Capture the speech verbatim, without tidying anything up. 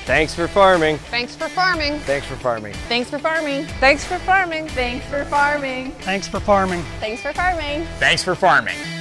Thanks for farming. Thanks for farming. Thanks for farming. Thanks for farming. Thanks for farming. Thanks for farming. Thanks for farming. Thanks for farming. Thanks for farming.